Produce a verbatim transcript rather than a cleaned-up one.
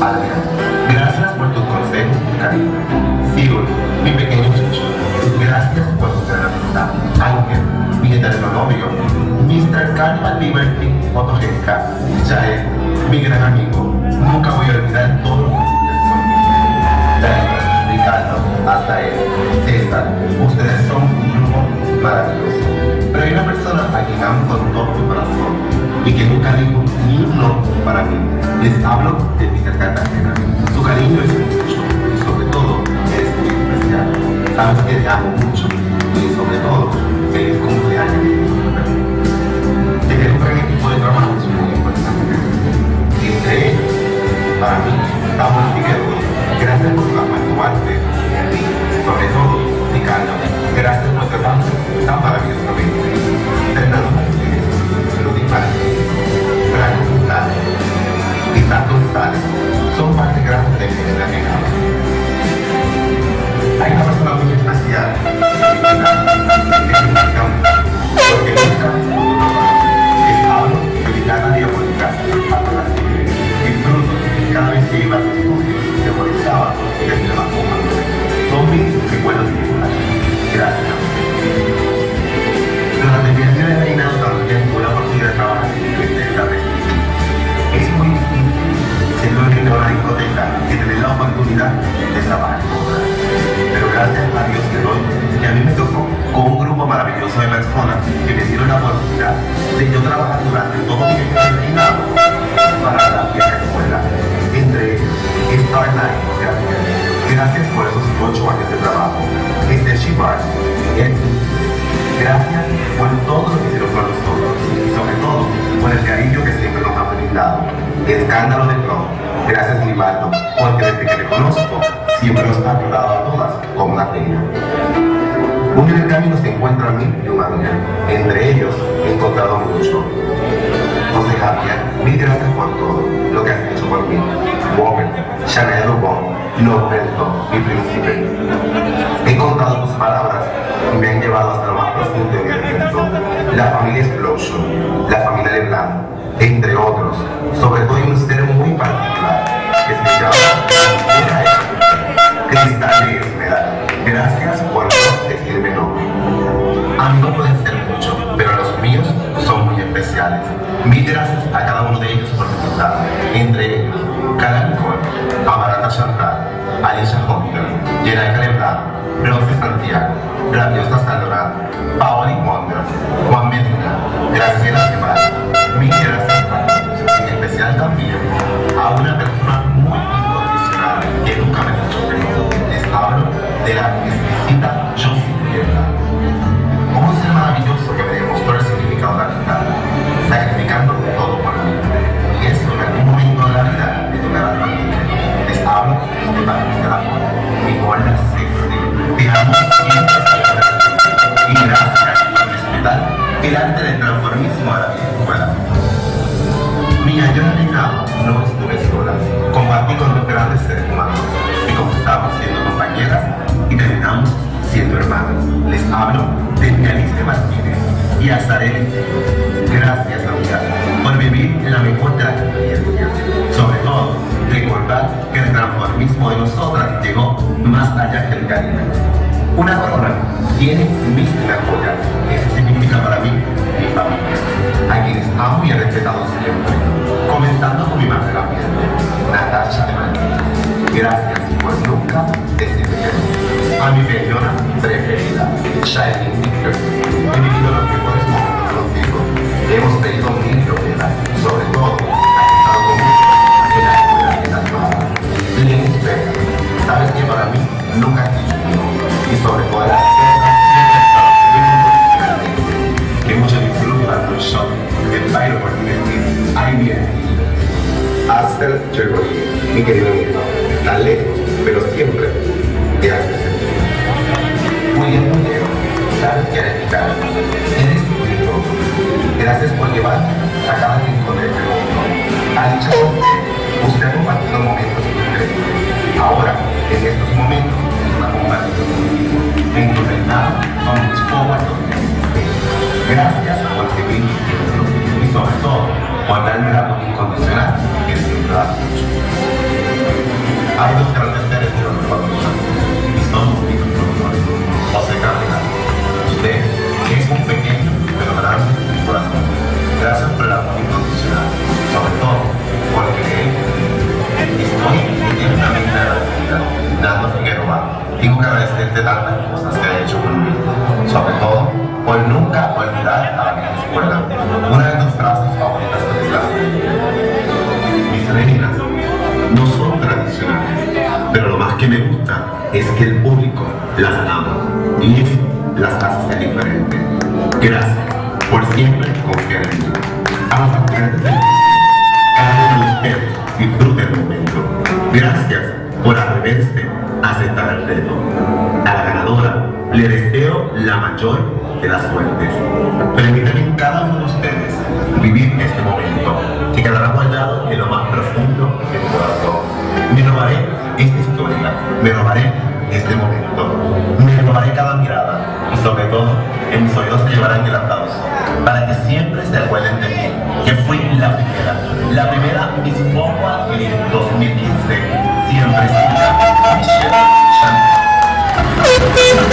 Adrián, gracias por tus consejos y cariño. Sigur, mi pequeño Chucho, gracias por tu gran amistad. Ángel, mi eterno novio. mister Carnival Liberty, fotogénica. Jael, mi gran amigo. Nunca voy a olvidar todo lo que hiciste por mí. Gracias, Ricardo, hasta él, César, ustedes son un grupo maravilloso. Pero hay una persona a quien amo con todo mi corazón y que nunca dijo ni un no para mí. Les hablo de Peter Cartagena. Su cariño es mucho y sobre todo eres muy especial. Sabes que te amo mucho y sobre todo feliz cumpleaños. Tener un gran equipo de trabajo es muy importante. Entre ellos, para mí, Samuel Figueroa, gracias por actuarte y sobre todo, Ricardo, gracias por trabajo tan maravillosamente. Fernando Martínez, Rudy Martínez, Franco González y Santo González son parte grande de mi vida negada. Hay una persona muy especial que es mi pasión, porque nunca les hablo de mi cada diabólica a todas las mujeres. Disfruto cada vez que iba a su estudio, se molestaba desde la comando. Son mis recuerdos principales. Gracias. Durante mi año de reinado también tuve la oportunidad de trabajar en diferentes etapas. Es muy difícil siendo el rey de una discoteca y tener la oportunidad de trabajar con otra. Pero gracias a Dios que doy, que a mí me tocó con un grupo maravilloso de personas que me dieron la oportunidad de yo trabajar durante todo mi año de reinado para la vieja escuela. Entre ellos, Star Night, gracias. Gracias por esos ocho años de trabajo. Este Shibar, gracias por todo lo que hicieron con nosotros y sobre todo por el cariño que siempre nos han brindado. Escándalo de Pro, gracias Libardo, porque desde que te conozco siempre nos ha ayudado a todas como una reina. Muy en el camino se encuentra mí y un amiga. Entre ellos he encontrado mucho. José Javier, mil gracias por todo lo que has hecho por mí. Woman, Chanel Lobón, Norberto, mi príncipe. He contado tus palabras y me han llevado hasta lo más profundo de mi aliento. La familia Explosion, la familia Leblanc, entre otros. Sobre todo hay un ser muy particular que se llama Cristal de Esmeralda. Gracias por no decirme no. A mí no pueden ser mucho, pero los míos son muy especiales. Mil gracias a cada uno de ellos por disfrutar. Entre ellos, Cara Nicole, Amaranta Chantal, Alicia Hunter, Yenaica Leblanc, Rosy Santiago, Rabiosa Salorán, Paoli Wonder, Juan Medina, Graciela Guevara. Mil gracias a todos. En especial también a una persona muy incondicional que nunca me ha dicho que no. Les hablo de la exquisita Josie Guerra. Un ser maravilloso que me demostró el significado de la vida, sacrificando todo por mí. Y eso en algún momento de la vida me tocará también. Les hablo de Patricia Lamont, mi gorda sexy. Te amo siempre, siempre. Y gracias por respetar el arte del transformismo de la vieja escuela. Mi año de reinado no estuve sola. Compartí con dos grandes seres humanos que comenzamos siendo compañeras y terminamos siendo hermanos. Les hablo de Alice Martínez y Azarelli. Gracias, amiga, por vivir en la mejor de las experiencias. Sobre todo, recordar que el transformismo de nosotras llegó más allá que el Caribe. Una corona tiene mil joyas. Eso significa para mí mi familia, a quienes amo y he respetado siempre. Comenzando con mi madre la piel, Natasha de Madrid. Gracias por nunca decirme que no. A mi peñona preferida, Shailene Victor. He vivido los mejores momentos contigo. Hemos pedido mil novelas, sobre todo, has estado conmigo en la escuela de las nuevas. Lenny Vega, sabes que para mí nunca has dicho no. Y sobre todo las piernas, siempre has estado muy incondicionalmente. Que mucho disfruto dando un shot de bailo por mi decir, ahí viene. Aster Cherboy, mi querido amigo, tan lejos, pero siempre te haces sentir. William Muñero, sabes que eres mi cara, eres mi todo. Gracias por llevar a cada rincón del mundo. Alicia Hunter, usted ha compartido momentos increíbles. Ahora, en estos momentos, está compartiendo conmigo. En tu reinado, son mis forward Gracias por seguir y sobre todo por darme el amor incondicional que siempre da mucho. de tantas cosas que ha hecho conmigo, sobre todo por nunca olvidar a la vieja escuela, una de tus frases favoritas de la Mis reinas no son tradicionales, pero lo más que me gusta es que el público las ama y las hace ser diferentes. Gracias por siempre confiar en mí. A los estudiantes de cada uno de ustedes disfrute el momento. Gracias por atreverse a aceptar el reto. A la ganadora le deseo la mayor de las suertes. Permítanme en cada uno de ustedes vivir este momento que quedará guardado en lo más profundo de mi corazón. Me robaré esta historia, me robaré este momento, me robaré cada mirada y sobre todo en mis oídos se llevarán el aplauso para que siempre se acuerden de mí, que fui la primera, la primera Miss Forward en dos mil quince, siempre será Michelle Chanel.